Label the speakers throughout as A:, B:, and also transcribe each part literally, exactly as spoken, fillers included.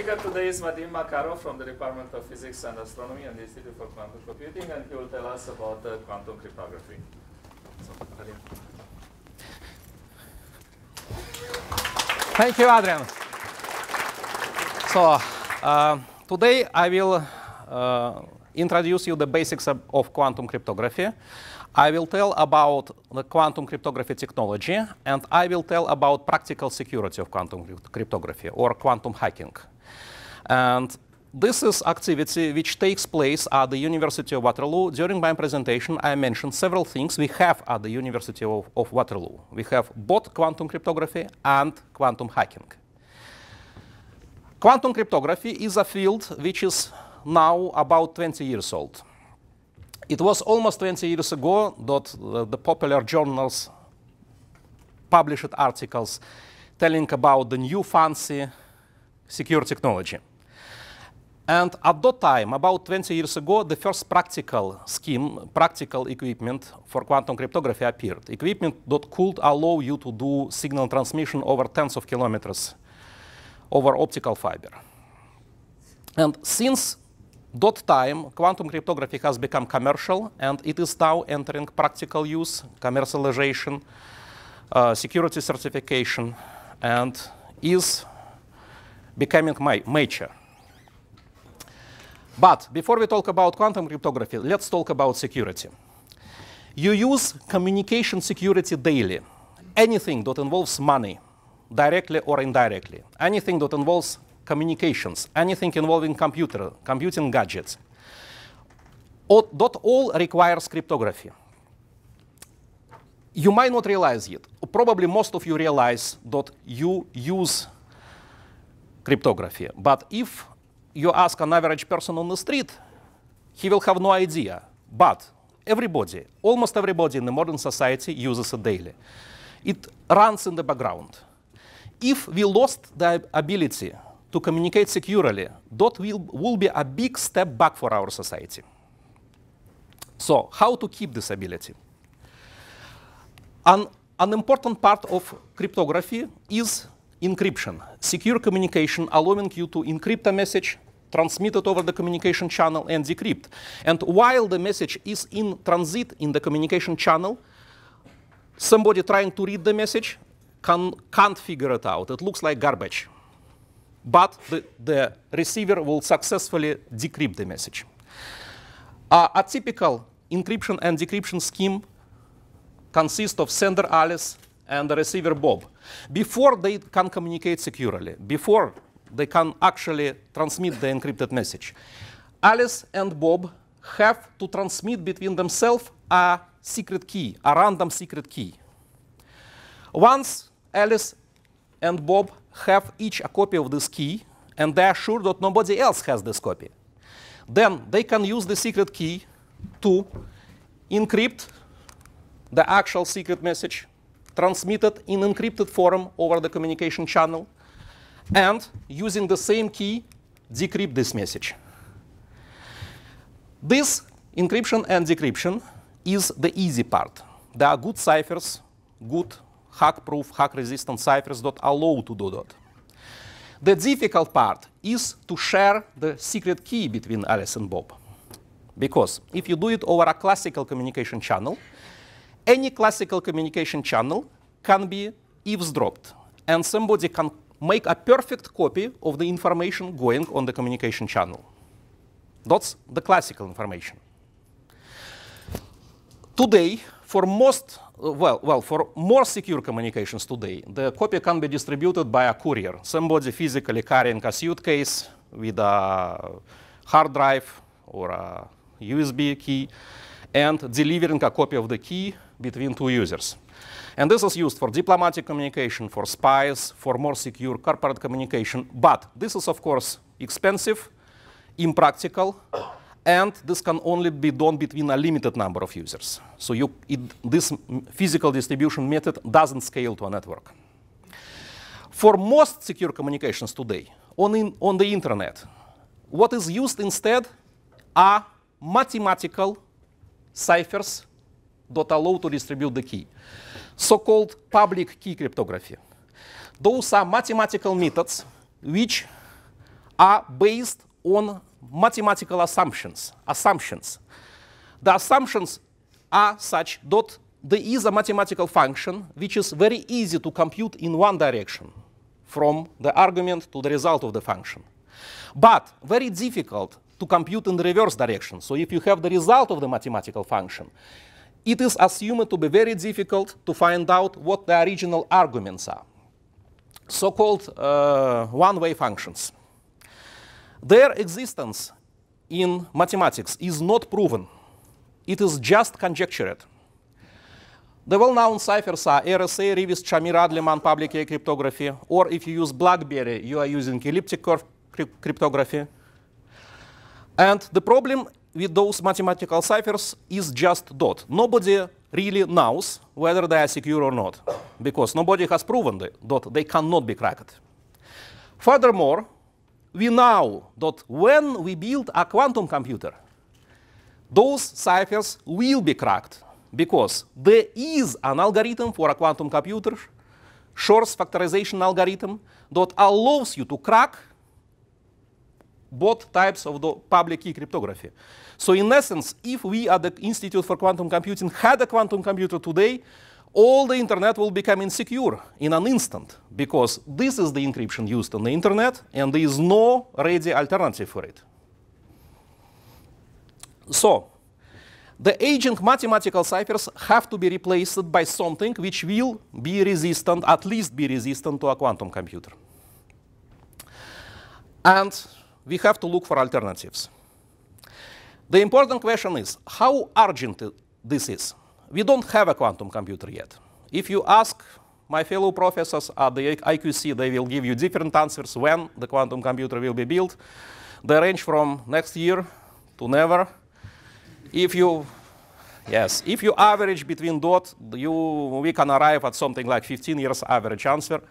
A: speaker today is Vadim Makarov from the Department of Physics and Astronomy and the Institute for Quantum Computing, and he will tell us about uh, quantum cryptography. So, Vadim.
B: Thank you, Adrian. So, uh, today I will uh, introduce you the basics of, of quantum cryptography. I will tell about the quantum cryptography technology, and I will tell about practical security of quantum cryptography, or quantum hacking. And this is activity which takes place at the University of Waterloo. During my presentation, I mentioned several things we have at the University of, of Waterloo. We have both quantum cryptography and quantum hacking. Quantum cryptography is a field which is now about twenty years old. It was almost twenty years ago that uh, the popular journals published articles telling about the new fancy secure technology. And at that time, about twenty years ago, the first practical scheme, practical equipment for quantum cryptography appeared. Equipment that could allow you to do signal transmission over tens of kilometers over optical fiber. And since that time, quantum cryptography has become commercial, and it is now entering practical use, commercialization, uh, security certification, and is becoming ma mature. But before we talk about quantum cryptography, let's talk about security. You use communication security daily. Anything that involves money, directly or indirectly, anything that involves communications, anything involving computer, computing gadgets, all, that all requires cryptography. You might not realize it. Probably most of you realize that you use cryptography. But if you ask an average person on the street, he will have no idea. But everybody, almost everybody in the modern society uses it daily. It runs in the background. If we lost the ability to communicate securely, that will, will be a big step back for our society. So how to keep this ability? An, an important part of cryptography is encryption, secure communication, allowing you to encrypt a message, transmit it over the communication channel, and decrypt. And while the message is in transit in the communication channel, somebody trying to read the message can, can't figure it out. It looks like garbage. But the, the receiver will successfully decrypt the message. Uh, a typical encryption and decryption scheme consists of sender Alice and the receiver Bob. Before they can communicate securely, before they can actually transmit the encrypted message, Alice and Bob have to transmit between themselves a secret key, a random secret key. Once Alice and Bob have each a copy of this key, and they are sure that nobody else has this copy, then they can use the secret key to encrypt the actual secret message, transmit it in encrypted form over the communication channel, and using the same key, decrypt this message. This encryption and decryption is the easy part. There are good ciphers, good hack-proof, hack-resistant ciphers that allow to do that. The difficult part is to share the secret key between Alice and Bob. Because if you do it over a classical communication channel, any classical communication channel can be eavesdropped, and somebody can make a perfect copy of the information going on the communication channel. That's the classical information. Today, for most, uh, well, well, for more secure communications today, the copy can be distributed by a courier, somebody physically carrying a suitcase with a hard drive or a U S B key and delivering a copy of the key between two users. And this is used for diplomatic communication, for spies, for more secure corporate communication. But this is, of course, expensive, impractical, and this can only be done between a limited number of users. So you, it, this physical distribution method doesn't scale to a network. For most secure communications today, on, in, on the internet, what is used instead are mathematical ciphers that allow to distribute the key, so-called public key cryptography. Those are mathematical methods which are based on mathematical assumptions. Assumptions. The assumptions are such that there is a mathematical function which is very easy to compute in one direction, from the argument to the result of the function, but very difficult to compute in the reverse direction. So if you have the result of the mathematical function, it is assumed to be very difficult to find out what the original arguments are, so-called uh, one-way functions. Their existence in mathematics is not proven. It is just conjectured. The well-known ciphers are R S A, Rivis, Shamir, Adleman, public key cryptography, or if you use BlackBerry, you are using elliptic curve cryptography. And the problem with those mathematical ciphers is just that nobody really knows whether they are secure or not, because nobody has proven that they cannot be cracked. Furthermore, we know that when we build a quantum computer, those ciphers will be cracked, because there is an algorithm for a quantum computer, Shor's factorization algorithm, that allows you to crack both types of the public key cryptography. So in essence, if we at the Institute for Quantum Computing had a quantum computer today, all the internet will become insecure in an instant, because this is the encryption used on the internet, and there is no ready alternative for it. So the aging mathematical ciphers have to be replaced by something which will be resistant, at least be resistant to a quantum computer. And we have to look for alternatives. The important question is, how urgent this is? We don't have a quantum computer yet. If you ask my fellow professors at the I Q C, they will give you different answers when the quantum computer will be built. They range from next year to never. If you, yes, if you average between that, you, we can arrive at something like fifteen years average answer.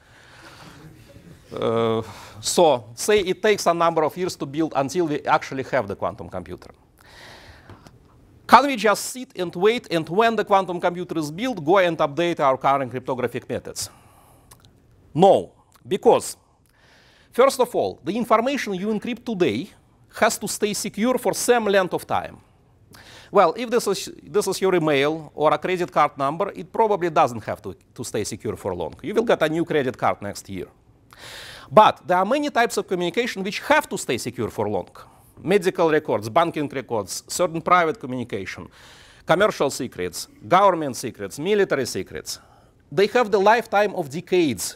B: Uh, so say it takes a number of years to build until we actually have the quantum computer. Can we just sit and wait, and when the quantum computer is built, go and update our current cryptographic methods? No, because first of all, the information you encrypt today has to stay secure for some length of time. Well, if this is, this is your email or a credit card number, it probably doesn't have to, to stay secure for long. You will get a new credit card next year. But there are many types of communication which have to stay secure for long. Medical records, banking records, certain private communication, commercial secrets, government secrets, military secrets. They have the lifetime of decades.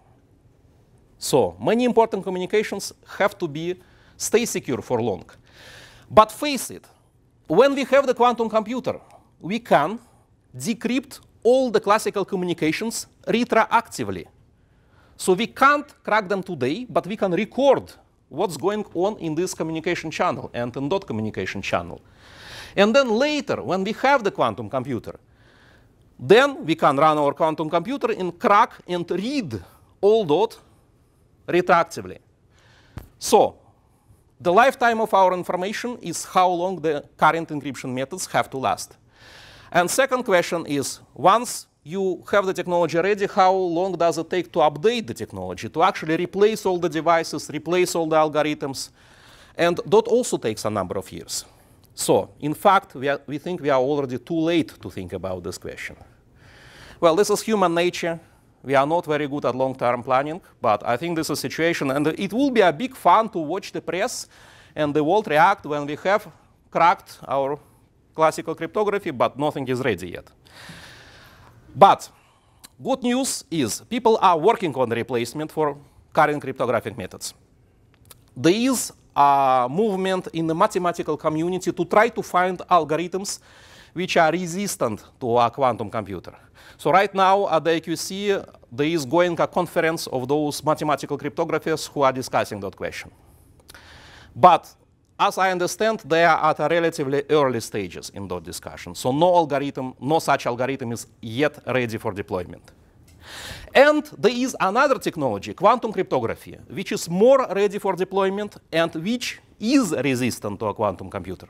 B: So many important communications have to be stay secure for long. But face it, when we have the quantum computer, we can decrypt all the classical communications retroactively. So we can't crack them today, but we can record what's going on in this communication channel and in that communication channel. And then later, when we have the quantum computer, then we can run our quantum computer and crack and read all that retroactively. So the lifetime of our information is how long the current encryption methods have to last. And second question is, once you have the technology ready, how long does it take to update the technology, to actually replace all the devices, replace all the algorithms? And that also takes a number of years. So in fact, we, are, we think we are already too late to think about this question. Well, this is human nature. We are not very good at long-term planning, but I think this is a situation, and it will be a big fun to watch the press and the world react when we have cracked our classical cryptography, but nothing is ready yet. But good news is people are working on the replacement for current cryptographic methods. There is a movement in the mathematical community to try to find algorithms which are resistant to a quantum computer. So right now at the I Q C, there is going a conference of those mathematical cryptographers who are discussing that question. But as I understand, they are at a relatively early stages in that discussion. So no algorithm, no such algorithm is yet ready for deployment. And there is another technology, quantum cryptography, which is more ready for deployment and which is resistant to a quantum computer.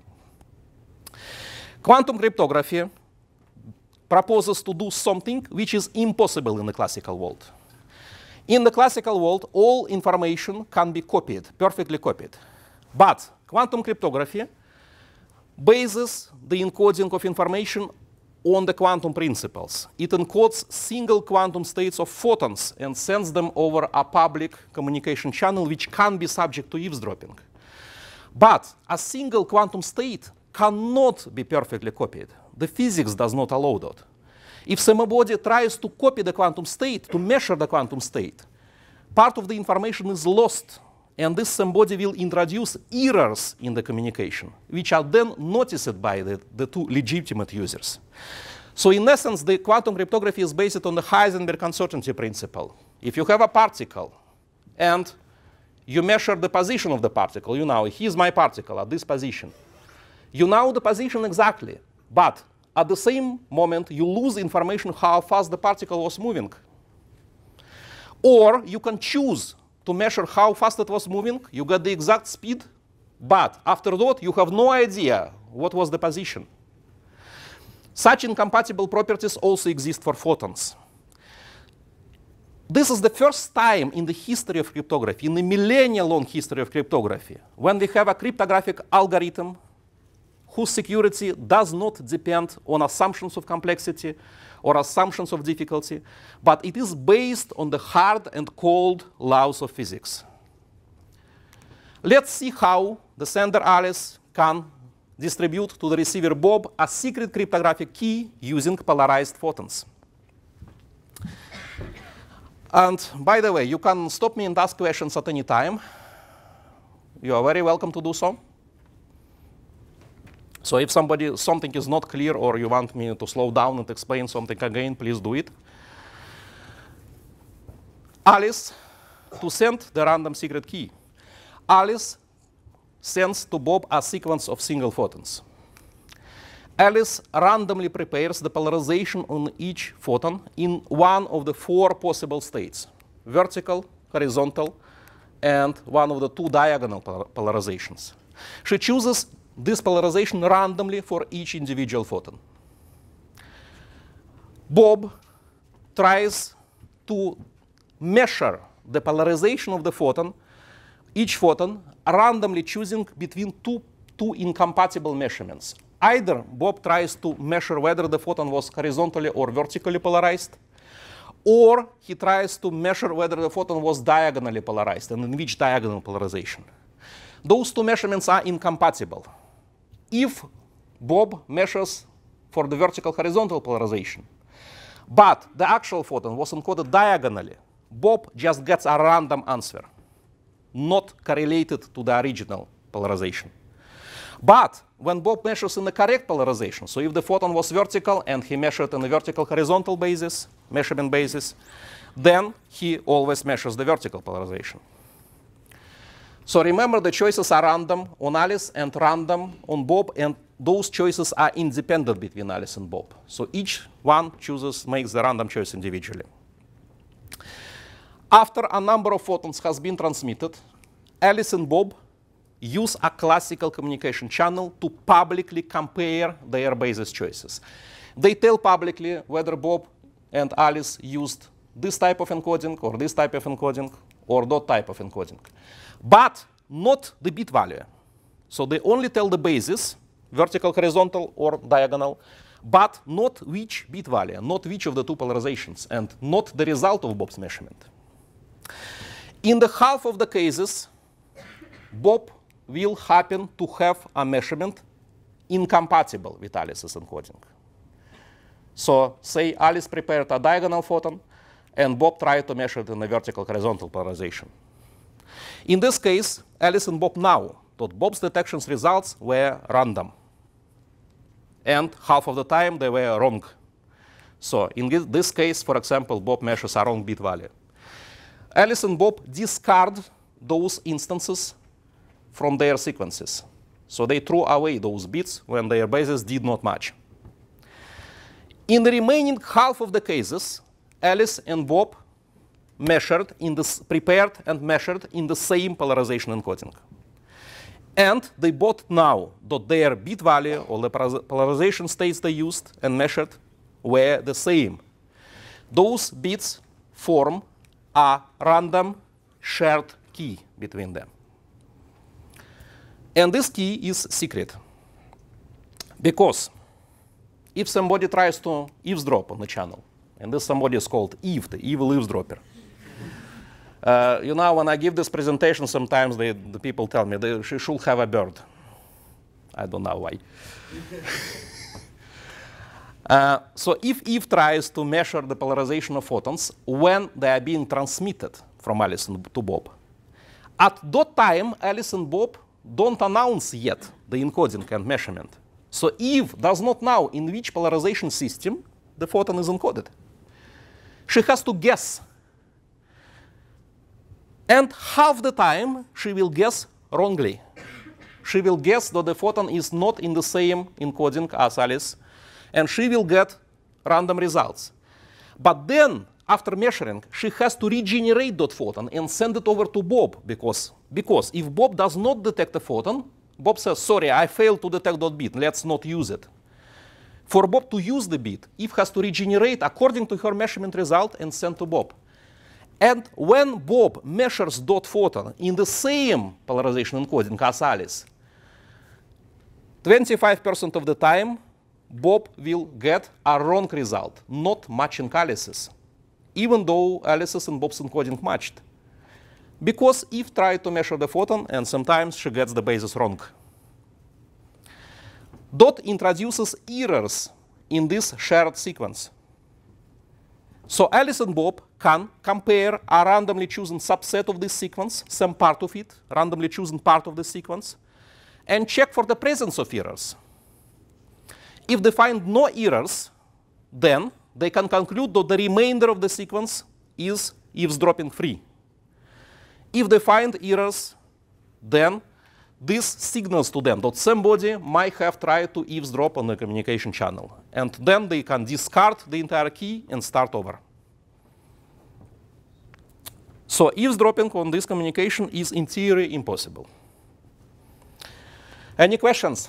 B: Quantum cryptography proposes to do something which is impossible in the classical world. In the classical world, all information can be copied, perfectly copied. But quantum cryptography bases the encoding of information on the quantum principles. It encodes single quantum states of photons and sends them over a public communication channel which can be subject to eavesdropping. But a single quantum state cannot be perfectly copied. The physics does not allow that. If somebody tries to copy the quantum state, to measure the quantum state, part of the information is lost, and this somebody will introduce errors in the communication, which are then noticed by the, the two legitimate users. So in essence, the quantum cryptography is based on the Heisenberg uncertainty principle. If you have a particle and you measure the position of the particle, you know, here's my particle at this position. You know the position exactly, but at the same moment, you lose information how fast the particle was moving. Or you can choose to measure how fast it was moving. You get the exact speed, but after that, you have no idea what was the position. Such incompatible properties also exist for photons. This is the first time in the history of cryptography, in the millennia-long history of cryptography, when we have a cryptographic algorithm whose security does not depend on assumptions of complexity or assumptions of difficulty, but it is based on the hard and cold laws of physics. Let's see how the sender Alice can distribute to the receiver Bob a secret cryptographic key using polarized photons. And by the way, you can stop me and ask questions at any time. You are very welcome to do so. So if somebody, something is not clear or you want me to slow down and explain something again, please do it. Alice, to send the random secret key. Alice sends to Bob a sequence of single photons. Alice randomly prepares the polarization on each photon in one of the four possible states: vertical, horizontal, and one of the two diagonal polarizations. She chooses this polarization randomly for each individual photon. Bob tries to measure the polarization of the photon, each photon, randomly choosing between two, two incompatible measurements. Either Bob tries to measure whether the photon was horizontally or vertically polarized, or he tries to measure whether the photon was diagonally polarized and in which diagonal polarization. Those two measurements are incompatible. If Bob measures for the vertical horizontal polarization, but the actual photon was encoded diagonally, Bob just gets a random answer, not correlated to the original polarization. But when Bob measures in the correct polarization, so if the photon was vertical and he measured on the vertical horizontal basis, measurement basis, then he always measures the vertical polarization. So remember, the choices are random on Alice and random on Bob, and those choices are independent between Alice and Bob. So each one chooses, makes the random choice individually. After a number of photons has been transmitted, Alice and Bob use a classical communication channel to publicly compare their basis choices. They tell publicly whether Bob and Alice used this type of encoding or this type of encoding or that type of encoding, but not the bit value. So they only tell the basis, vertical, horizontal, or diagonal, but not which bit value, not which of the two polarizations, and not the result of Bob's measurement. In the half of the cases, Bob will happen to have a measurement incompatible with Alice's encoding. So say Alice prepared a diagonal photon, and Bob tried to measure it in a vertical horizontal polarization. In this case, Alice and Bob know that Bob's detections results were random. And half of the time, they were wrong. So in this case, for example, Bob measures a wrong bit value. Alice and Bob discard those instances from their sequences. So they threw away those bits when their bases did not match. In the remaining half of the cases, Alice and Bob measured in this, prepared and measured in the same polarization encoding. And they both know that their bit value or the polarization states they used and measured were the same. Those bits form a random shared key between them. And this key is secret. Because if somebody tries to eavesdrop on the channel, and this somebody is called Eve, the evil eavesdropper. Uh, you know, when I give this presentation, sometimes they, the people tell me they she should have a bird. I don't know why. uh, so if Eve tries to measure the polarization of photons when they are being transmitted from Alice to Bob, at that time, Alice and Bob don't announce yet the encoding and measurement. So Eve does not know in which polarization system the photon is encoded. She has to guess. And half the time, she will guess wrongly. She will guess that the photon is not in the same encoding as Alice, and she will get random results. But then, after measuring, she has to regenerate that photon and send it over to Bob, because, because if Bob does not detect a photon, Bob says, sorry, I failed to detect that bit, let's not use it. For Bob to use the bit, Eve has to regenerate according to her measurement result and send to Bob. And when Bob measures that photon in the same polarization encoding as Alice, twenty-five percent of the time, Bob will get a wrong result, not matching Alice's, even though Alice's and Bob's encoding matched. Because Eve tried to measure the photon, and sometimes she gets the basis wrong. That introduces errors in this shared sequence. So Alice and Bob can compare a randomly chosen subset of this sequence, some part of it, randomly chosen part of the sequence, and check for the presence of errors. If they find no errors, then they can conclude that the remainder of the sequence is eavesdropping free. If they find errors, then this signals to them that somebody might have tried to eavesdrop on the communication channel. And then they can discard the entire key and start over. So eavesdropping on this communication is in theory impossible. Any questions?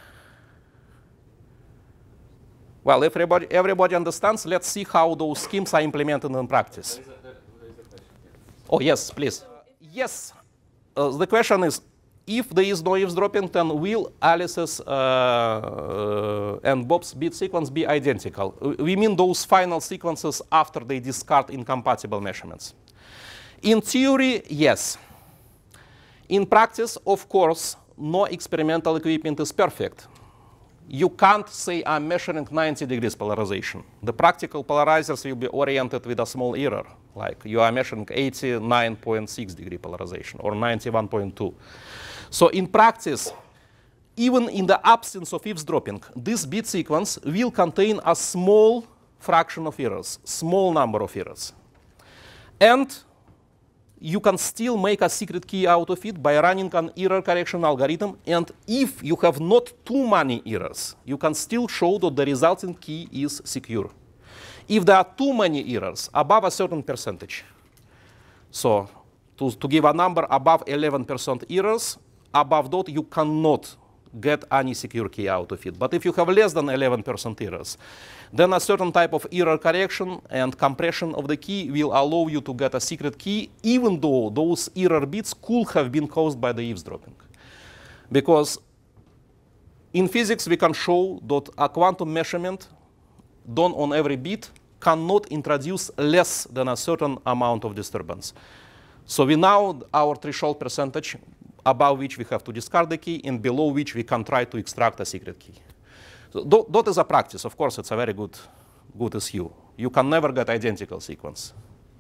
B: Well, everybody, everybody understands. Let's see how those schemes are implemented in practice.
A: There is a, there, there is a question here.
B: Oh, yes, please. Uh, yes. Uh, the question is, if there is no eavesdropping, then will Alice's uh, uh, and Bob's bit sequence be identical? We mean those final sequences after they discard incompatible measurements. In theory, yes. In practice, of course, no experimental equipment is perfect. You can't say I'm measuring ninety degrees polarization. The practical polarizers will be oriented with a small error, like you are measuring eighty-nine point six degree polarization or ninety-one point two. So in practice, even in the absence of eavesdropping, this bit sequence will contain a small fraction of errors, small number of errors. And you can still make a secret key out of it by running an error correction algorithm. And if you have not too many errors, you can still show that the resulting key is secure. If there are too many errors, above a certain percentage, so to, to give a number above eleven percent errors, above that you cannot get any secure key out of it. But if you have less than eleven percent errors, then a certain type of error correction and compression of the key will allow you to get a secret key, even though those error bits could have been caused by the eavesdropping. Because in physics, we can show that a quantum measurement done on every bit cannot introduce less than a certain amount of disturbance. So we know our threshold percentage above which we have to discard the key and below which we can try to extract a secret key. So th that is a practice. Of course, it's a very good, good S U. You can never get identical sequence.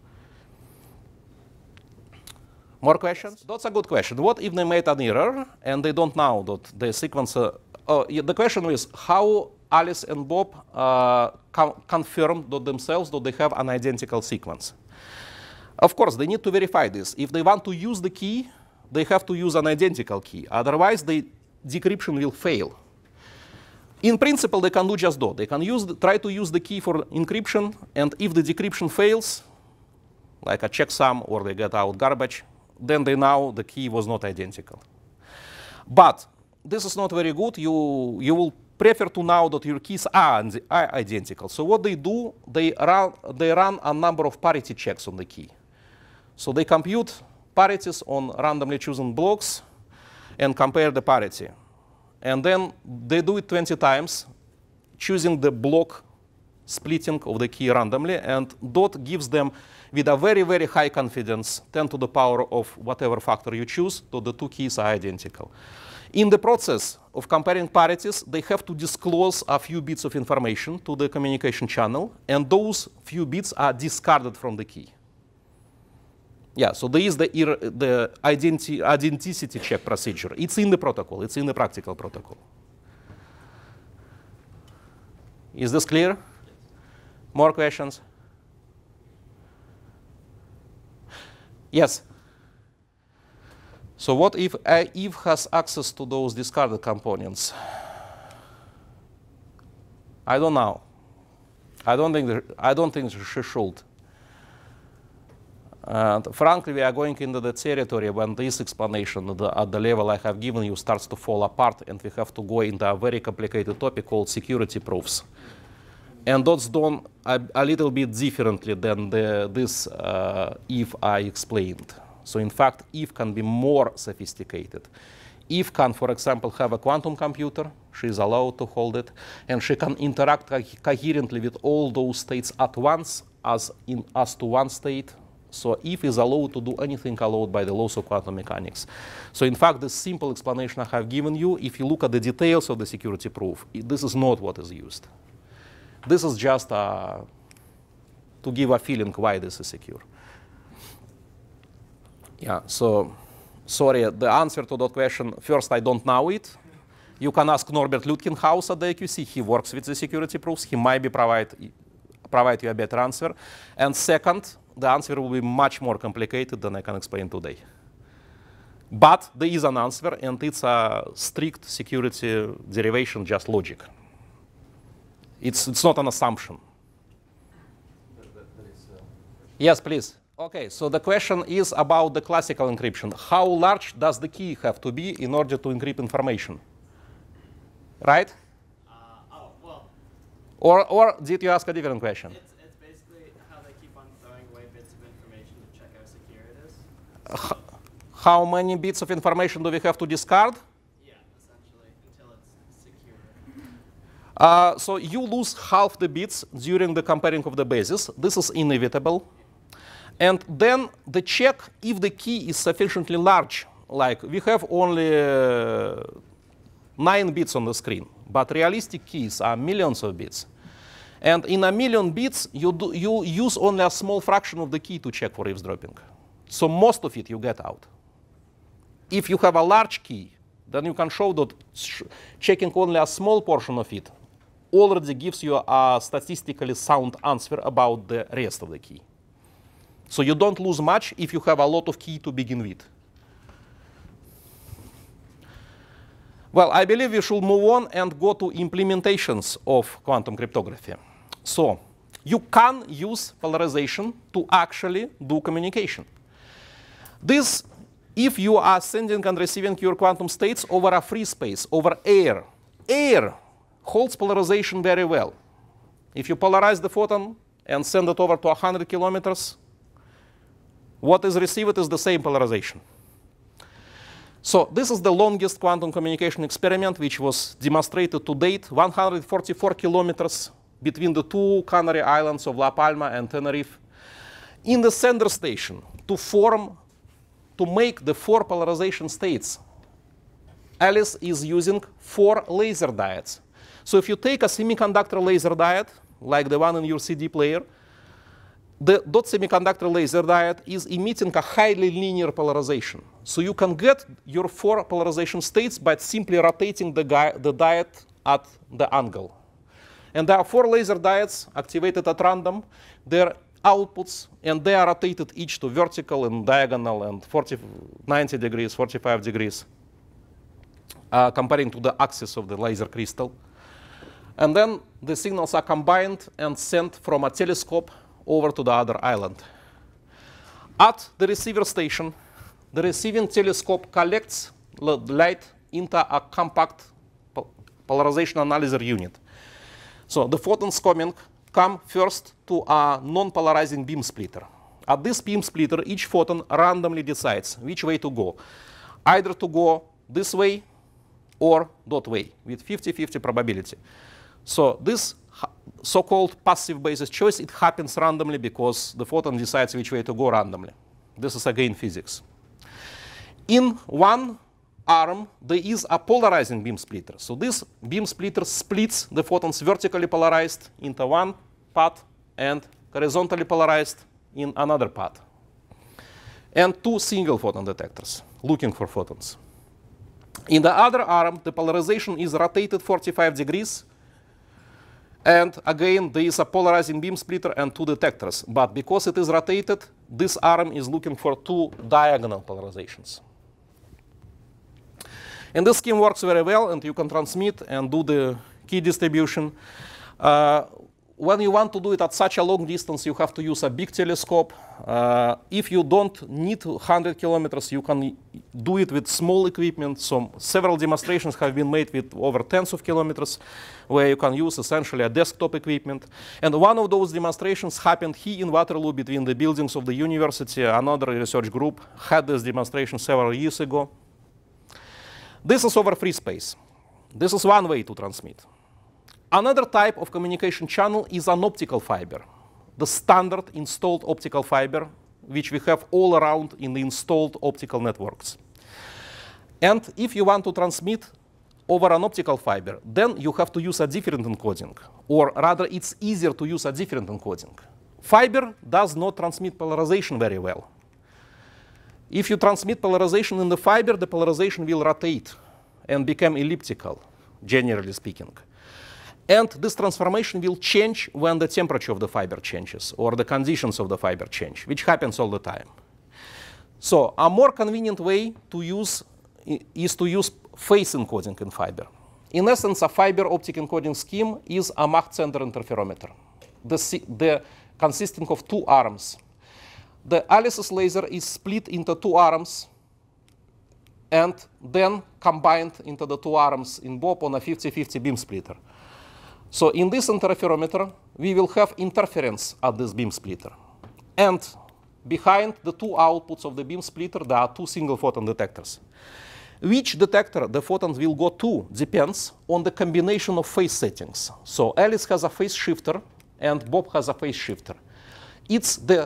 B: More questions? That's a good question. What if they made an error and they don't know that the sequence? Uh, uh, the question is how Alice and Bob uh, con confirm that themselves that they have an identical sequence. Of course, they need to verify this. If they want to use the key, they have to use an identical key. Otherwise, the decryption will fail. In principle, they can do just that. They can use the, try to use the key for encryption, and if the decryption fails, like a checksum or they get out garbage, then they know the key was not identical. But this is not very good. You, you will prefer to know that your keys are, are identical. So what they do, they run, they run a number of parity checks on the key. So they compute parities on randomly chosen blocks and compare the parity. And then they do it twenty times, choosing the block splitting of the key randomly, and dot gives them, with a very, very high confidence, ten to the power of whatever factor you choose, so the two keys are identical. In the process of comparing parities, they have to disclose a few bits of information to the communication channel, and those few bits are discarded from the key. Yeah, so there is the, the identi identity check procedure. It's in the protocol. It's in the practical protocol. Is this clear? More questions? Yes? So what if uh, if has access to those discarded components? I don't know. I don't think that, I don't think she should. And frankly, we are going into the territory when this explanation at the, at the level I have given you starts to fall apart, and we have to go into a very complicated topic called security proofs. And that's done a, a little bit differently than the, this uh, if I explained. So in fact, if can be more sophisticated. If can, for example, have a quantum computer, she is allowed to hold it, and she can interact co coherently with all those states at once as, in, as to one state. So if is allowed to do anything allowed by the laws of quantum mechanics. So in fact, the simple explanation I have given you, if you look at the details of the security proof, this is not what is used. This is just uh, to give a feeling why this is secure. Yeah, so sorry, the answer to that question, first, I don't know it. You can ask Norbert Lütkenhaus at the A Q C. He works with the security proofs. He might be provide, provide you a better answer. And second, the answer will be much more complicated than I can explain today. But there is an answer, and it's a strict security derivation, just logic. It's, it's not an assumption.
C: But, but, but it's, uh,
B: yes, please. OK, so the question is about the classical encryption. How large does the key have to be in order to encrypt information? Right?
D: Uh, oh, well.
B: Or, or did you ask a different question?
D: It's, it's basically how they keep on throwing away bits of information to check how secure it is.
B: Uh, how many bits of information do we have to discard?
D: Yeah, essentially, until it's secure.
B: Uh, so you lose half the bits during the comparing of the bases. This is inevitable. And then the check if the key is sufficiently large. Like we have only uh, nine bits on the screen, but realistic keys are millions of bits. And in a million bits, you, do, you use only a small fraction of the key to check for eavesdropping. So most of it you get out. If you have a large key, then you can show that checking only a small portion of it already gives you a statistically sound answer about the rest of the key. So you don't lose much if you have a lot of key to begin with. Well, I believe we should move on and go to implementations of quantum cryptography. So you can use polarization to actually do communication. This, if you are sending and receiving your quantum states over a free space, over air, air holds polarization very well. If you polarize the photon and send it over to one hundred kilometers, what is received is the same polarization. So this is the longest quantum communication experiment, which was demonstrated to date, one hundred forty-four kilometers between the two Canary Islands of La Palma and Tenerife. In the sender station, to form, to make the four polarization states, Alice is using four laser diodes. So if you take a semiconductor laser diode, like the one in your C D player, the dot semiconductor laser diode is emitting a highly linear polarization. So you can get your four polarization states by simply rotating the, the diode at the angle. And there are four laser diodes activated at random. Their outputs, and they are rotated each to vertical and diagonal and forty, ninety degrees, forty-five degrees, uh, comparing to the axis of the laser crystal. And then the signals are combined and sent from a telescope over to the other island. At the receiver station, the receiving telescope collects light into a compact polarization analyzer unit. So the photons coming come first to a non-polarizing beam splitter. at this beam splitter, each photon randomly decides which way to go, either to go this way or that way with fifty fifty probability. So this so-called passive basis choice, it happens randomly because the photon decides which way to go randomly. This is again physics. In one arm, there is a polarizing beam splitter. So this beam splitter splits the photons vertically polarized into one path and horizontally polarized in another path. And two single photon detectors looking for photons. In the other arm, the polarization is rotated forty-five degrees. And again, there is a polarizing beam splitter and two detectors. But because it is rotated, this arm is looking for two diagonal polarizations. And this scheme works very well, and you can transmit and do the key distribution. Uh, when you want to do it at such a long distance, you have to use a big telescope. Uh, if you don't need one hundred kilometers, you can do it with small equipment. So several demonstrations have been made with over tens of kilometers, where you can use essentially a desktop equipment. And one of those demonstrations happened here in Waterloo between the buildings of the university. Another research group had this demonstration several years ago. This is over free space. This is one way to transmit. Another type of communication channel is an optical fiber, the standard installed optical fiber, which we have all around in the installed optical networks. And if you want to transmit over an optical fiber, then you have to use a different encoding, or rather it's easier to use a different encoding. Fiber does not transmit polarization very well. If you transmit polarization in the fiber, the polarization will rotate and become elliptical, generally speaking. And this transformation will change when the temperature of the fiber changes or the conditions of the fiber change, which happens all the time. So a more convenient way to use is to use phase encoding in fiber. In essence, a fiber optic encoding scheme is a Mach center interferometer, the, the consisting of two arms. The Alice's laser is split into two arms and then combined into the two arms in Bob on a fifty fifty beam splitter. So in this interferometer, we will have interference at this beam splitter. And behind the two outputs of the beam splitter, there are two single photon detectors. Which detector the photons will go to depends on the combination of phase settings. So Alice has a phase shifter and Bob has a phase shifter. It's the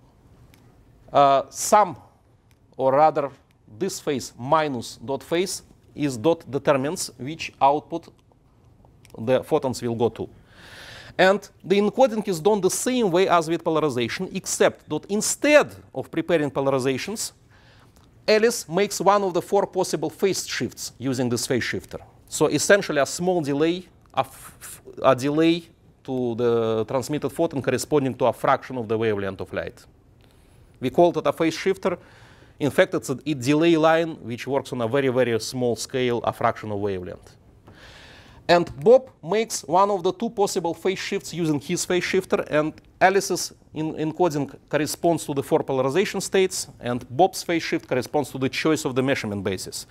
B: uh, sum, or rather this phase minus dot phase is dot determines which output the photons will go to. And the encoding is done the same way as with polarization, except that instead of preparing polarizations, Alice makes one of the four possible phase shifts using this phase shifter. So essentially a small delay, a, a delay to the transmitted photon corresponding to a fraction of the wavelength of light. We call it a phase shifter. In fact, it's a, a delay line which works on a very, very small scale, a fraction of wavelength. And Bob makes one of the two possible phase shifts using his phase shifter, and Alice's in encoding corresponds to the four polarization states, and Bob's phase shift corresponds to the choice of the measurement basis.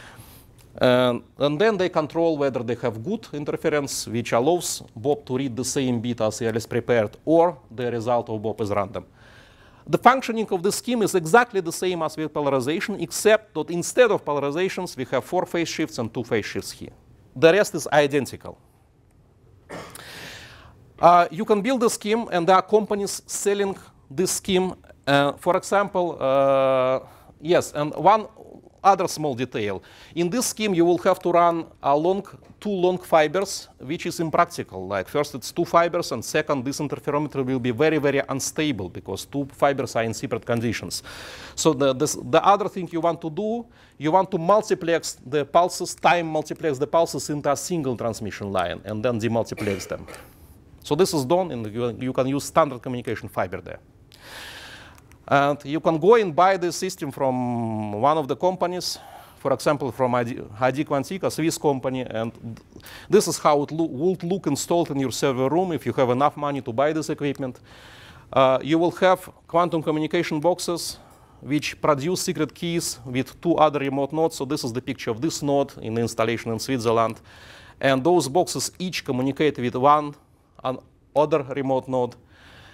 B: And, and then they control whether they have good interference, which allows Bob to read the same bit as Alice prepared, or the result of Bob is random. The functioning of the scheme is exactly the same as with polarization, except that instead of polarizations, we have four phase shifts and two phase shifts here. The rest is identical. Uh, you can build a scheme, and there are companies selling this scheme. Uh, for example, uh, yes, and one other small detail. In this scheme, you will have to run a long, two long fibers, which is impractical. Like first, it's two fibers, and second, this interferometer will be very, very unstable because two fibers are in separate conditions. So the, this, the other thing you want to do, you want to multiplex the pulses, time multiplex the pulses into a single transmission line, and then demultiplex them. So this is done, and you, you can use standard communication fiber there. And you can go and buy this system from one of the companies, for example, from I D Quantique, a Swiss company. And this is how it lo would look installed in your server room if you have enough money to buy this equipment. Uh, you will have quantum communication boxes which produce secret keys with two other remote nodes. So this is the picture of this node in the installation in Switzerland. And those boxes each communicate with one other remote node.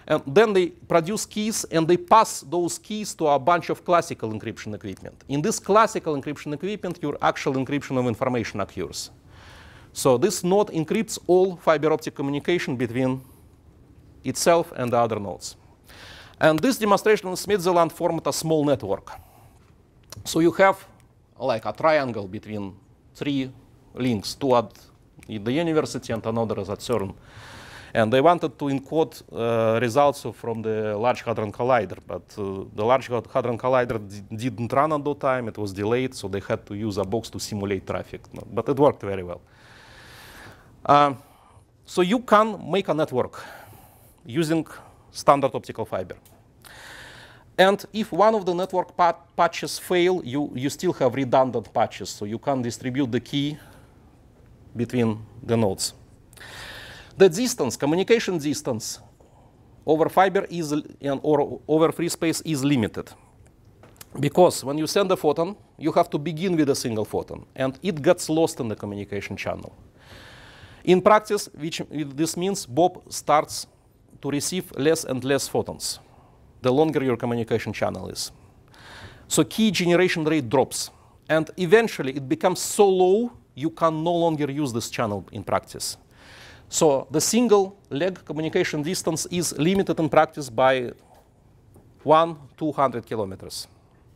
B: And then they produce keys, and they pass those keys to a bunch of classical encryption equipment. In this classical encryption equipment, your actual encryption of information occurs. So this node encrypts all fiber optic communication between itself and the other nodes. And this demonstration in Switzerland formed a small network. So you have like a triangle between three links, two at the university and another is at CERN. And they wanted to encode uh, results from the Large Hadron Collider, but uh, the Large Hadron Collider didn't run at that time. It was delayed, so they had to use a box to simulate traffic. But it worked very well. Uh, so you can make a network using standard optical fiber. And if one of the network pat patches fail, you, you still have redundant patches, so you can distribute the key between the nodes. The distance, communication distance over fiber is, or over free space is limited. Because when you send a photon, you have to begin with a single photon, and it gets lost in the communication channel. In practice, which this means Bob starts to receive less and less photons the longer your communication channel is. So key generation rate drops. And eventually, it becomes so low, you can no longer use this channel in practice. So the single leg communication distance is limited in practice by one, two hundred kilometers.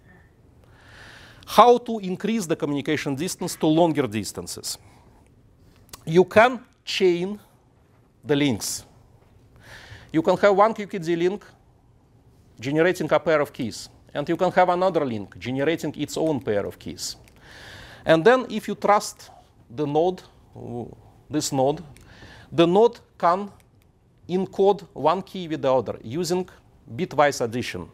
B: How to increase the communication distance to longer distances? You can chain the links. You can have one Q K D link generating a pair of keys. And you can have another link generating its own pair of keys. And then if you trust the node, this node, the node can encode one key with the other using bitwise addition.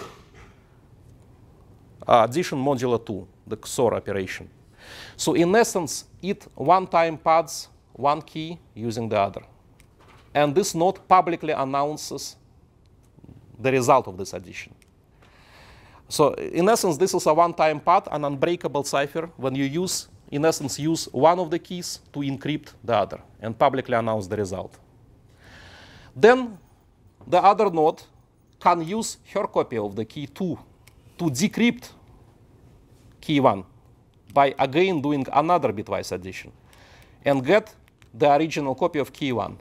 B: Uh, addition modulo two, the X O R operation. So in essence, it one time pads one key using the other. And this node publicly announces the result of this addition. So in essence, this is a one-time pad, an unbreakable cipher when you use, in essence, use one of the keys to encrypt the other and publicly announce the result. Then the other node can use her copy of the key two to decrypt key one by again doing another bitwise addition and get the original copy of key one.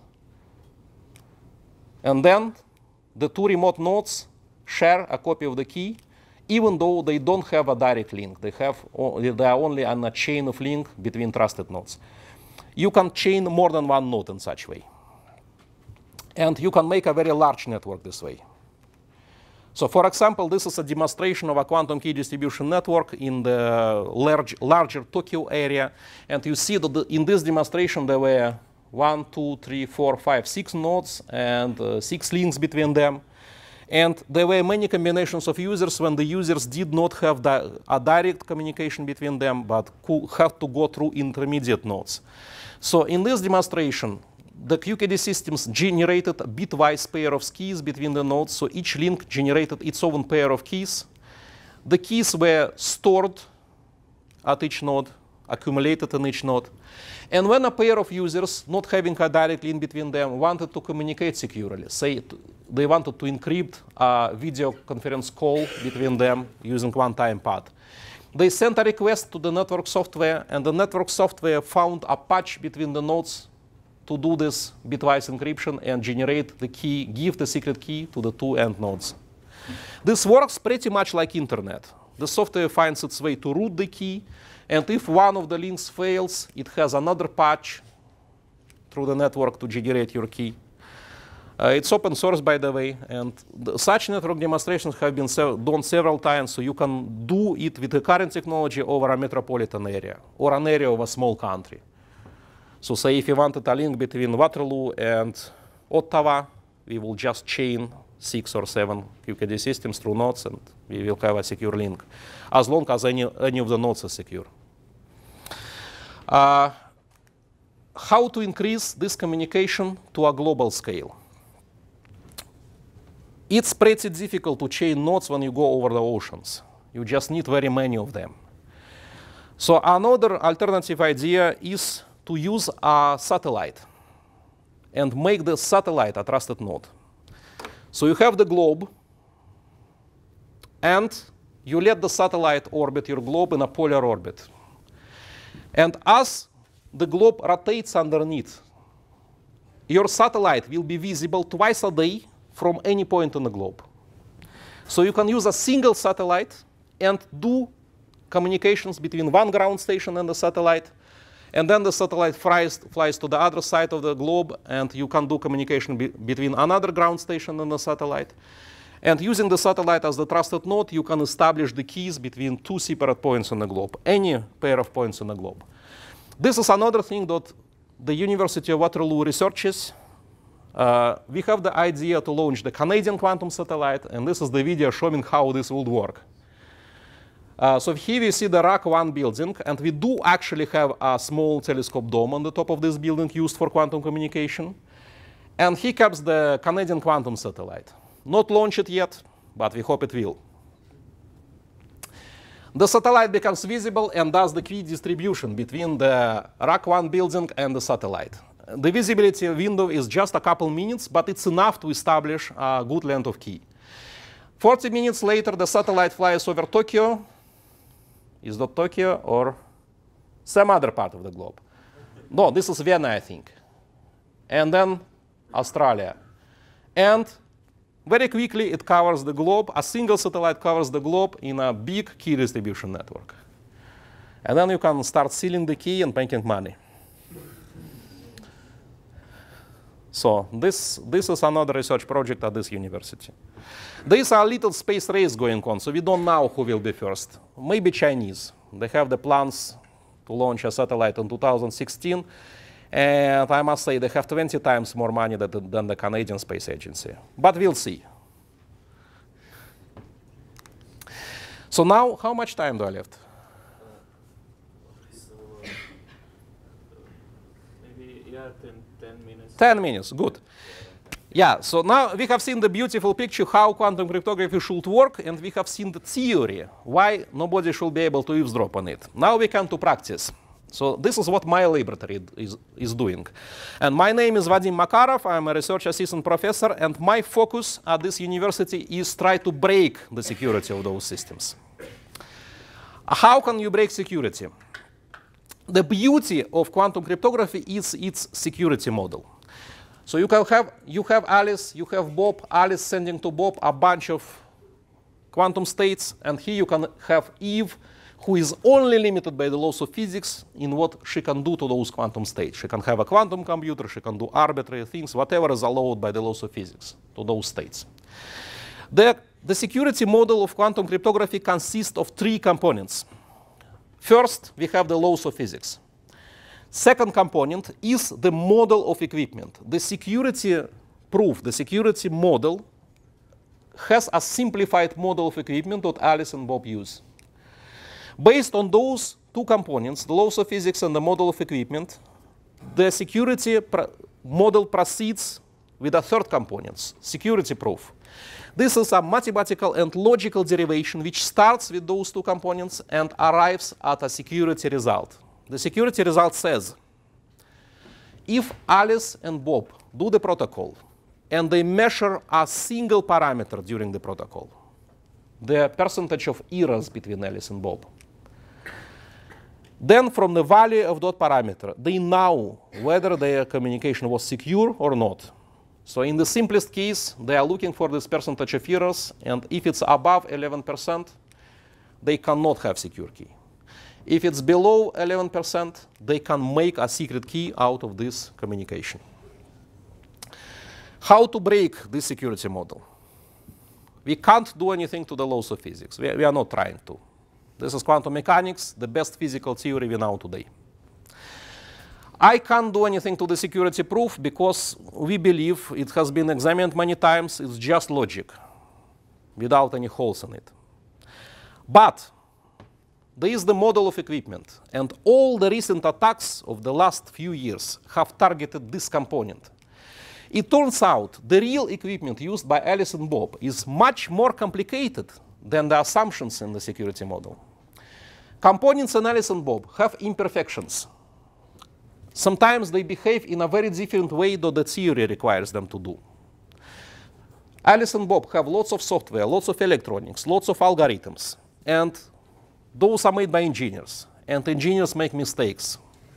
B: And then the two remote nodes share a copy of the key, even though they don't have a direct link. They, have, they are only on a chain of link between trusted nodes. You can chain more than one node in such way. And you can make a very large network this way. So for example, this is a demonstration of a quantum key distribution network in the large, larger Tokyo area. And you see that the, in this demonstration, there were one, two, three, four, five, six nodes and uh, six links between them. And there were many combinations of users when the users did not have di a direct communication between them, but could have to go through intermediate nodes. So in this demonstration, the Q K D systems generated a bitwise pair of keys between the nodes. So each link generated its own pair of keys. The keys were stored at each node, accumulated in each node. And when a pair of users, not having a direct link between them, wanted to communicate securely, say they wanted to encrypt a video conference call between them using one-time pad, they sent a request to the network software, and the network software found a patch between the nodes to do this bitwise encryption and generate the key, give the secret key to the two end nodes. This works pretty much like internet. The software finds its way to route the key, and if one of the links fails, it has another patch through the network to generate your key. Uh, it's open source, by the way, and the, such network demonstrations have been se done several times, so you can do it with the current technology over a metropolitan area or an area of a small country. So say if you wanted a link between Waterloo and Ottawa, we will just chain six or seven Q K D systems through nodes, and we will have a secure link, as long as any, any of the nodes are secure. Uh, how to increase this communication to a global scale? It's pretty difficult to chain nodes when you go over the oceans. You just need very many of them. So another alternative idea is to use a satellite and make the satellite a trusted node. So you have the globe, and you let the satellite orbit your globe in a polar orbit. And as the globe rotates underneath, your satellite will be visible twice a day from any point on the globe. So you can use a single satellite and do communications between one ground station and the satellite. And then the satellite flies, flies to the other side of the globe, and you can do communication be between another ground station and the satellite. And using the satellite as the trusted node, you can establish the keys between two separate points on the globe, any pair of points on the globe. This is another thing that the University of Waterloo researches. Uh, we have the idea to launch the Canadian quantum satellite, and this is the video showing how this would work. Uh, so here we see the R A C one building, and we do actually have a small telescope dome on the top of this building used for quantum communication. And here comes the Canadian quantum satellite. Not launched yet, but we hope it will. The satellite becomes visible and does the key distribution between the R A C one building and the satellite. The visibility window is just a couple minutes, but it's enough to establish a good length of key. forty minutes later, the satellite flies over Tokyo. Is that Tokyo or some other part of the globe? No, this is Vienna, I think. And then Australia. And very quickly, it covers the globe. A single satellite covers the globe in a big key distribution network. And then you can start sealing the key and making money. So this, this is another research project at this university. There is a little space race going on, so we don't know who will be first. Maybe Chinese. They have the plans to launch a satellite in two thousand sixteen. And I must say they have twenty times more money than, than the Canadian Space Agency. But we'll see. So now, how much time do I left?
C: So, uh, maybe, yeah, ten, ten minutes.
B: ten minutes, good. Yeah, so now we have seen the beautiful picture how quantum cryptography should work, and we have seen the theory, why nobody should be able to eavesdrop on it. Now we come to practice. So this is what my laboratory is, is doing. And my name is Vadim Makarov. I'm a research assistant professor, and my focus at this university is try to break the security of those systems. How can you break security? The beauty of quantum cryptography is its security model. So you can have, you have Alice, you have Bob, Alice sending to Bob a bunch of quantum states, and here you can have Eve, who is only limited by the laws of physics in what she can do to those quantum states. She can have a quantum computer, she can do arbitrary things, whatever is allowed by the laws of physics to those states. The, the security model of quantum cryptography consists of three components. First, we have the laws of physics. Second component is the model of equipment. The security proof, the security model, has a simplified model of equipment that Alice and Bob use. Based on those two components, the laws of physics and the model of equipment, the security pr model proceeds with a third component, security proof. This is a mathematical and logical derivation which starts with those two components and arrives at a security result. The security result says, if Alice and Bob do the protocol and they measure a single parameter during the protocol, the percentage of errors between Alice and Bob, then from the value of that parameter, they know whether their communication was secure or not. So in the simplest case, they are looking for this percentage of errors, and if it's above eleven percent, they cannot have secure key. If it's below eleven percent, they can make a secret key out of this communication. How to break this security model? We can't do anything to the laws of physics. We, we are not trying to. This is quantum mechanics, the best physical theory we know today. I can't do anything to the security proof because we believe it has been examined many times. It's just logic without any holes in it. But there is the model of equipment, and all the recent attacks of the last few years have targeted this component. It turns out the real equipment used by Alice and Bob is much more complicated than the assumptions in the security model. Components in Alice and Bob have imperfections. Sometimes they behave in a very different way than the theory requires them to do. Alice and Bob have lots of software, lots of electronics, lots of algorithms, and those are made by engineers, and engineers make mistakes.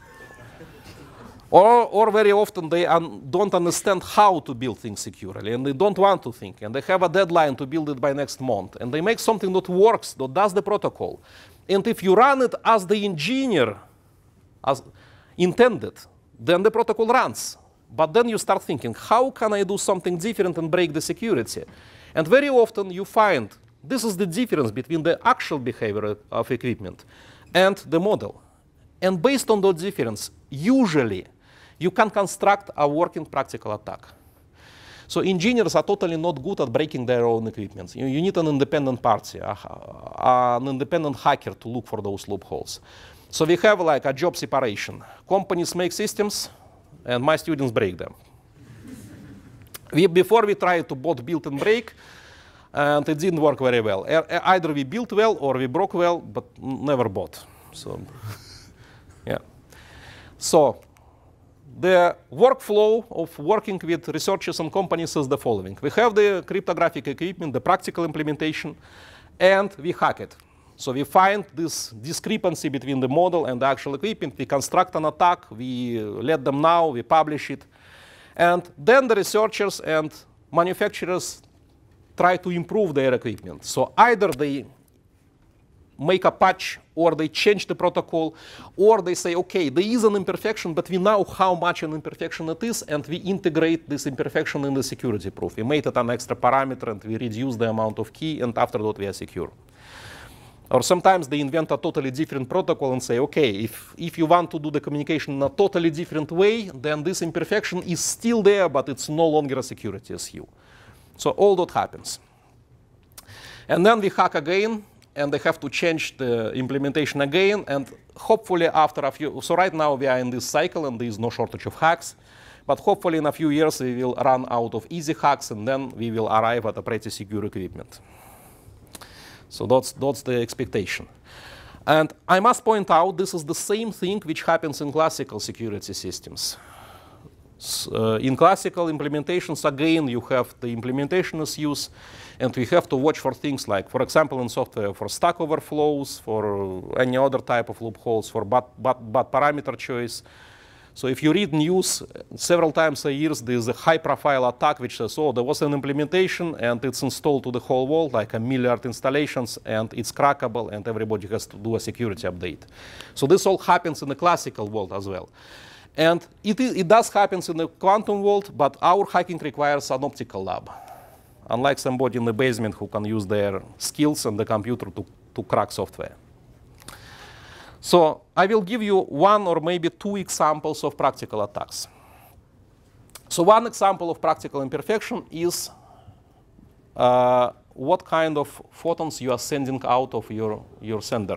B: Or, or very often they un don't understand how to build things securely, and they don't want to think, and they have a deadline to build it by next month, and they make something that works, that does the protocol. And if you run it as the engineer as intended, then the protocol runs. But then you start thinking, how can I do something different and break the security? And very often you find this is the difference between the actual behavior of equipment and the model. And based on that difference, usually you can construct a working practical attack. So engineers are totally not good at breaking their own equipment. You, you need an independent party, a, a, an independent hacker to look for those loopholes. So we have like a job separation. Companies make systems, and my students break them. we, before we tried to both build and break, and it didn't work very well. E either we built well or we broke well, but never both. So, yeah. So, the workflow of working with researchers and companies is the following. We have the cryptographic equipment, the practical implementation, and we hack it. So we find this discrepancy between the model and the actual equipment. We construct an attack. We let them know. We publish it. And then the researchers and manufacturers try to improve their equipment. So either they make a patch, or they change the protocol, or they say, OK, there is an imperfection, but we know how much an imperfection it is, and we integrate this imperfection in the security proof. We made it an extra parameter, and we reduce the amount of key, and after that we are secure. Or sometimes they invent a totally different protocol and say, OK, if, if you want to do the communication in a totally different way, then this imperfection is still there, but it's no longer a security issue. So all that happens. And then we hack again, and they have to change the implementation again, and hopefully after a few, so right now we are in this cycle, and there is no shortage of hacks, but hopefully in a few years we will run out of easy hacks, and then we will arrive at a pretty secure equipment. So that's, that's the expectation. And I must point out, this is the same thing which happens in classical security systems. Uh, in classical implementations, again, you have the implementation issues, and we have to watch for things like, for example, in software, for stack overflows, for any other type of loopholes, for bad, bad, bad parameter choice. So if you read news, several times a year, there's a high-profile attack which says, oh, there was an implementation, and it's installed to the whole world, like a milliard installations, and it's crackable, and everybody has to do a security update. So this all happens in the classical world as well. And it, it does happen in the quantum world, but our hacking requires an optical lab, unlike somebody in the basement who can use their skills and the computer to, to crack software. So I will give you one or maybe two examples of practical attacks. So one example of practical imperfection is uh, what kind of photons you are sending out of your, your sender.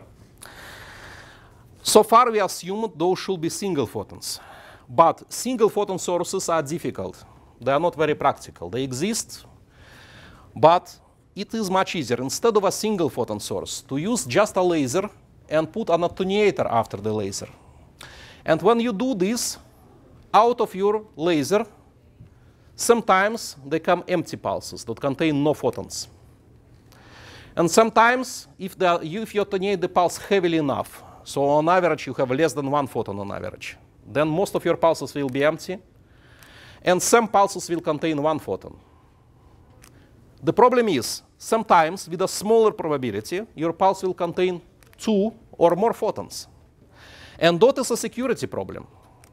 B: So far, we assumed those should be single photons. But single photon sources are difficult. They are not very practical. They exist, but it is much easier, instead of a single photon source, to use just a laser and put an attenuator after the laser. And when you do this, out of your laser, sometimes they come empty pulses that contain no photons. And sometimes, if, the, if you attenuate the pulse heavily enough, so on average, you have less than one photon on average, then most of your pulses will be empty, and some pulses will contain one photon. The problem is, sometimes with a smaller probability, your pulse will contain two or more photons. And that is a security problem.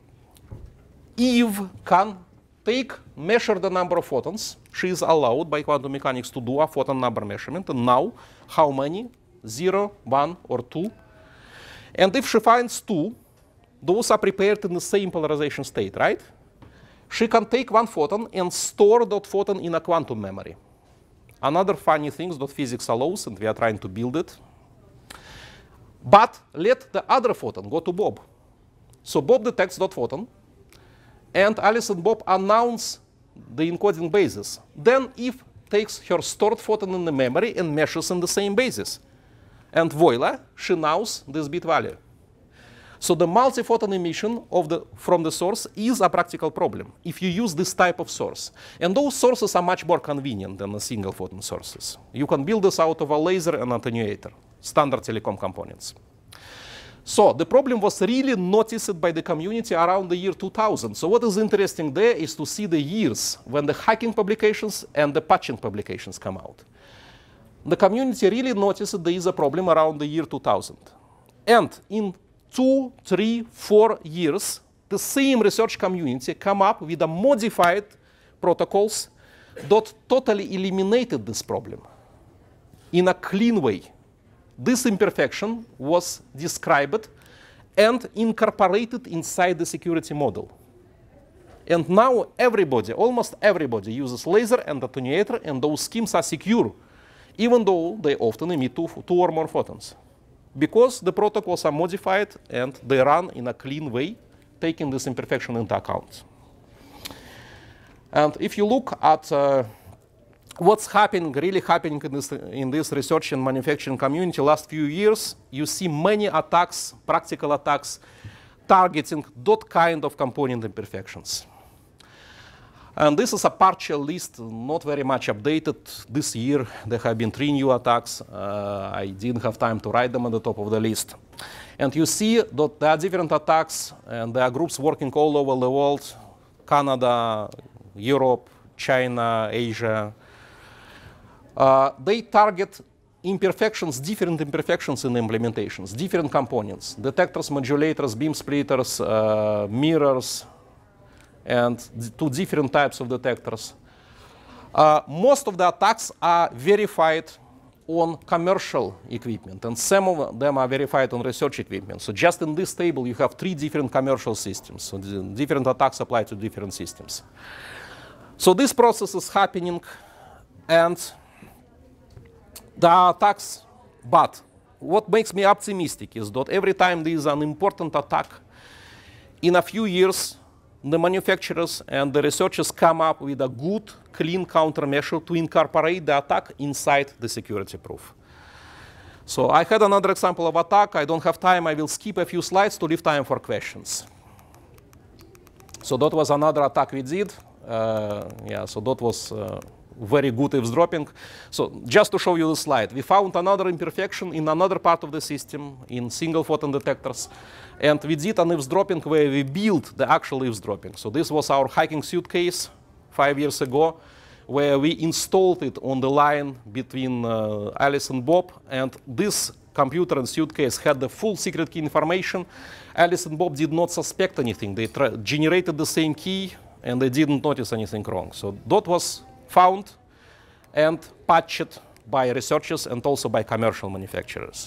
B: Eve can take, measure the number of photons. She is allowed by quantum mechanics to do a photon number measurement, and now how many? Zero, one, or two? And if she finds two, those are prepared in the same polarization state, right? She can take one photon and store that photon in a quantum memory. Another funny thing that physics allows, and we are trying to build it. But let the other photon go to Bob. So Bob detects that photon, and Alice and Bob announce the encoding basis. Then Eve takes her stored photon in the memory and measures in the same basis. And voila, she knows this bit value. So the multi-photon emission of the, from the source is a practical problem if you use this type of source. And those sources are much more convenient than the single photon sources. You can build this out of a laser and attenuator, standard telecom components. So the problem was really noticed by the community around the year two thousand. So what is interesting there is to see the years when the hacking publications and the patching publications come out. The community really noticed there is a problem around the year two thousand. And in two, three, four years, the same research community come up with a modified protocols that totally eliminated this problem in a clean way. This imperfection was described and incorporated inside the security model. And now everybody, almost everybody, uses laser and attenuator, and those schemes are secure, even though they often emit two, two or more photons, because the protocols are modified and they run in a clean way, taking this imperfection into account. And if you look at uh, what's happening, really happening in this, in this research and manufacturing community last few years, you see many attacks, practical attacks, targeting that kind of component imperfections. And this is a partial list, not very much updated. This year, there have been three new attacks. Uh, I didn't have time to write them at the top of the list. And you see that there are different attacks, and there are groups working all over the world, Canada, Europe, China, Asia. Uh, they target imperfections, different imperfections in implementations, different components, detectors, modulators, beam splitters, uh, mirrors, and two different types of detectors. Uh, most of the attacks are verified on commercial equipment, and some of them are verified on research equipment. So just in this table, you have three different commercial systems. So the different attacks apply to different systems. So this process is happening, and there are attacks, but what makes me optimistic is that every time there is an important attack, in a few years, the manufacturers and the researchers come up with a good, clean countermeasure to incorporate the attack inside the security proof. So I had another example of attack. I don't have time. I will skip a few slides to leave time for questions. So that was another attack we did. Uh, yeah, so that was uh, very good eavesdropping. So just to show you the slide, we found another imperfection in another part of the system in single photon detectors. And we did an eavesdropping where we built the actual eavesdropping. So this was our hacking suitcase five years ago, where we installed it on the line between uh, Alice and Bob. And this computer and suitcase had the full secret key information. Alice and Bob did not suspect anything. They generated the same key, and they didn't notice anything wrong. So that was found and patched by researchers and also by commercial manufacturers.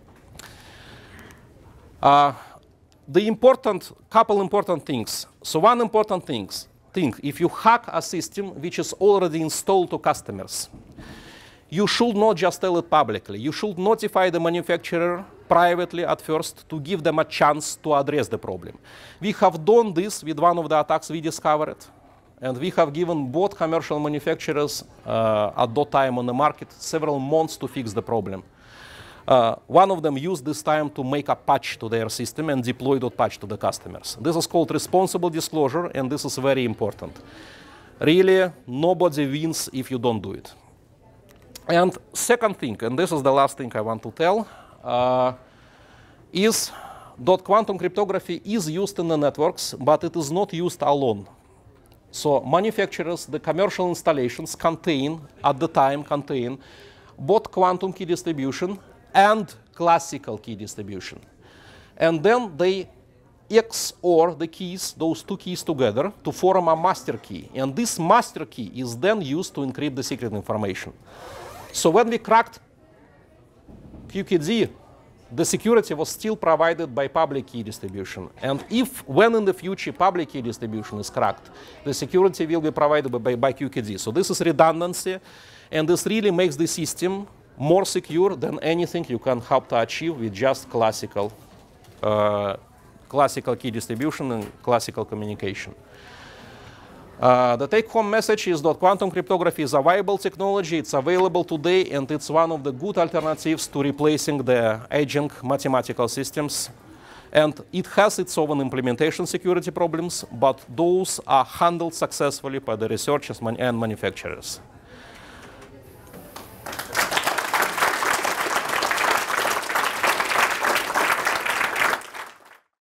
B: Uh, the important, couple important things. So one important things, thing, if you hack a system which is already installed to customers, you should not just tell it publicly. You should notify the manufacturer privately at first to give them a chance to address the problem. We have done this with one of the attacks we discovered. And we have given both commercial manufacturers uh, at that time on the market several months to fix the problem. Uh, one of them used this time to make a patch to their system and deploy that patch to the customers. This is called responsible disclosure, and this is very important. Really, nobody wins if you don't do it. And second thing, and this is the last thing I want to tell, uh, is that quantum cryptography is used in the networks, but it is not used alone. So manufacturers, the commercial installations contain, at the time, contain both quantum key distribution and classical key distribution. And then they X O R the keys, those two keys together, to form a master key. And this master key is then used to encrypt the secret information. So when we cracked Q K D, the security was still provided by public key distribution. And if, when in the future public key distribution is cracked, the security will be provided by, by Q K D. So this is redundancy, and this really makes the system more secure than anything you can hope to achieve with just classical, uh, classical key distribution and classical communication. Uh, the take-home message is that quantum cryptography is a viable technology. It's available today, and it's one of the good alternatives to replacing the aging mathematical systems. And it has its own implementation security problems, but those are handled successfully by the researchers and manufacturers.